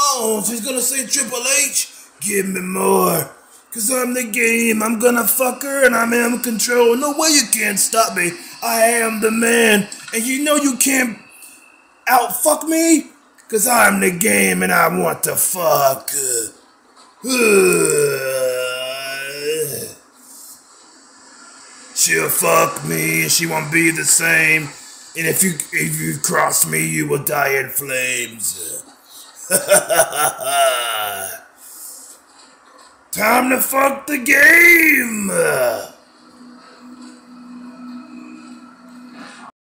Oh, she's gonna say Triple H? Give me more. Cause I'm the game, I'm gonna fuck her and I'm in control. No way you can't stop me. I am the man. And you know you can't outfuck me? Cause I'm the game and I want to fuck. She'll fuck me and she won't be the same. And if you cross me, you will die in flames. Time to fuck the game!